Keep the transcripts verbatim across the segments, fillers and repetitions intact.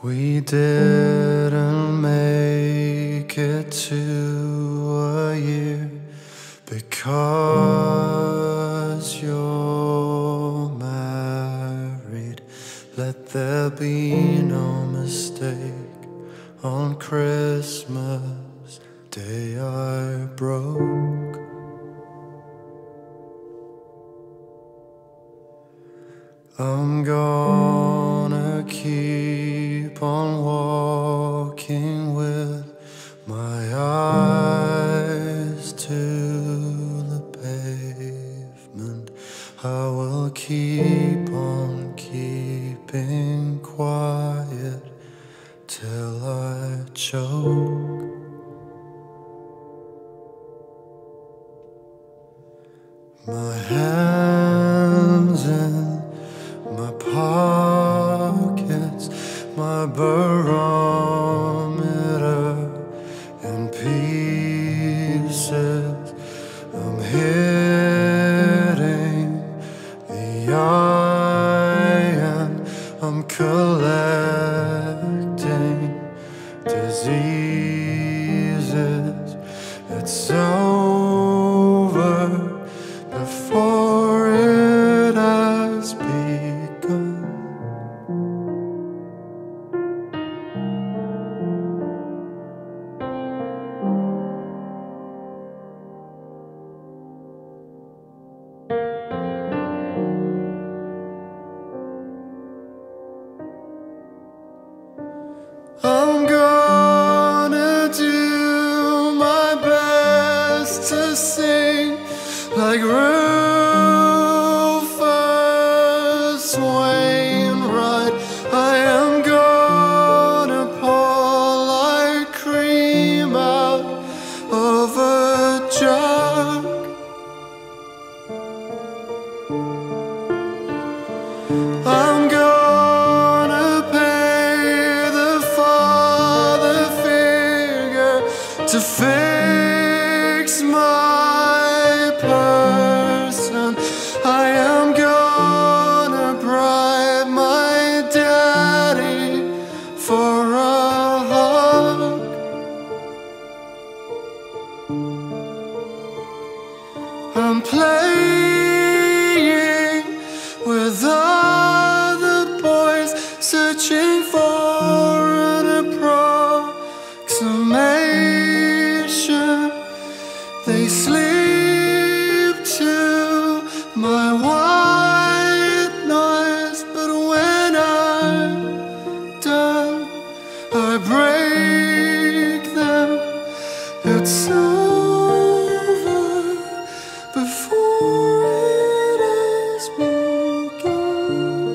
We didn't make it to a year because you're married. Let there be no mistake. On Christmas Day I broke. I'm gonna keep on walking with my eyes to the pavement. I will keep on keeping quiet till I choke. My hands in my pockets, my barometer in pieces. I'm hitting the iron. I'm collecting diseases. It's over before it has begun. I'm gonna do my best to sing like Rufus Wainwright. I am gonna pour like cream out of a jug. I'm gonna pay the father figure to fix my person. I am gonna bribe my daddy for a hug. I'm playing with other boys, searching for an approximation. They sleep to my white noise, but when I'm done, I break them. It's over before it has begun.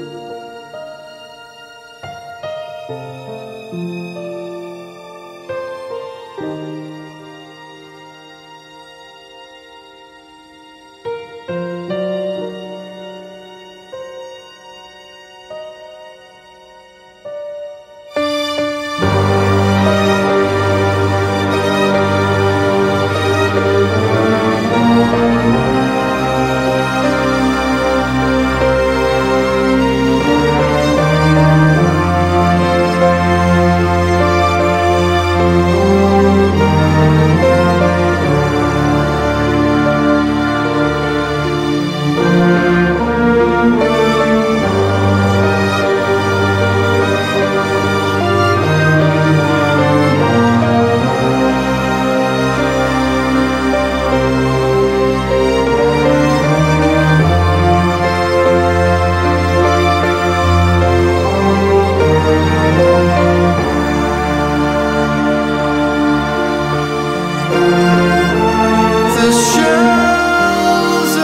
The shelves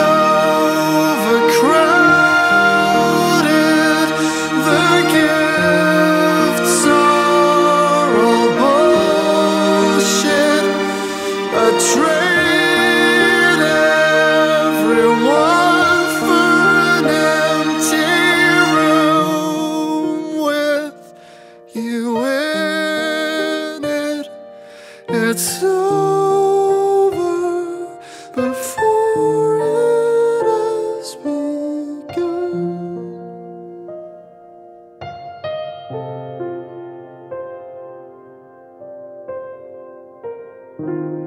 overcrowded, the gifts are all bullshit. I trade everyone for an empty room with you in it. It's over before it has begun. you.